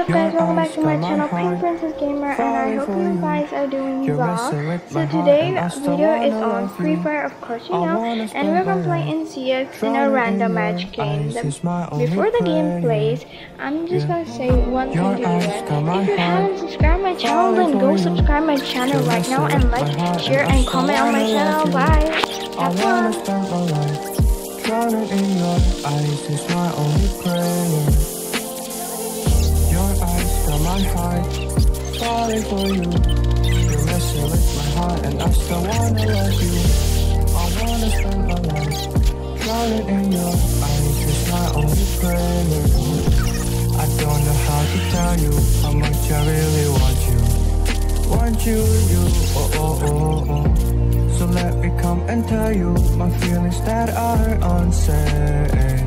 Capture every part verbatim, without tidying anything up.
up guys, welcome back to my channel Pink Princess Gamer, and I hope you guys are doing well. So today's video is on Free Fire, of course you know, and we're gonna play in C X in a random match game. The, before the game plays, I'm just gonna say one thing to you guys. If you haven't subscribed my channel, then go subscribe my channel right now and like, share, and comment on my channel. Bye. Have fun. Drowning in your eyes is my only prayer. Your eyes got my heart falling for you. You're messing with my heart and I still wanna love you. I wanna spend my life drowning in your eyes is my only prayer. I don't know how to tell you how much I really want you. Want you, you, oh, oh, oh, oh. So let me come and tell you my feelings that are unsaid.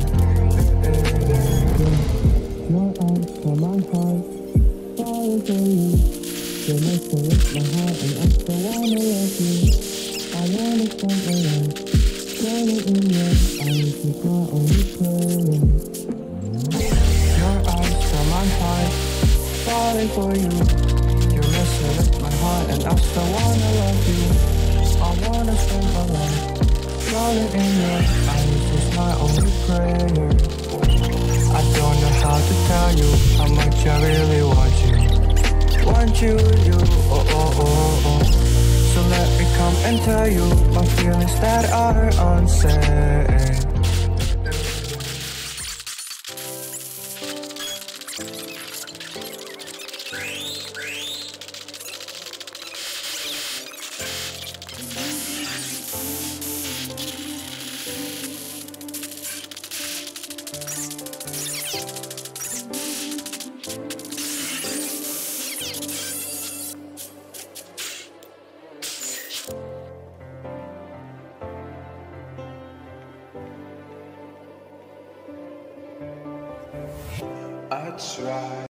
Your arms for my heart, falling for you. You're messing with my heart and I still wanna love you. I wanna spend my life drowning in your eyes is my only prayer. Your arms for my heart, falling for you. You're messing with my heart and I still wanna love you. I wanna spend my life drowning in your eyes is my only prayer. I don't know how to tell you how much I really want you. Want you, you, oh, oh, oh, oh. So let me come and tell you my feelings that are unsaid. I try.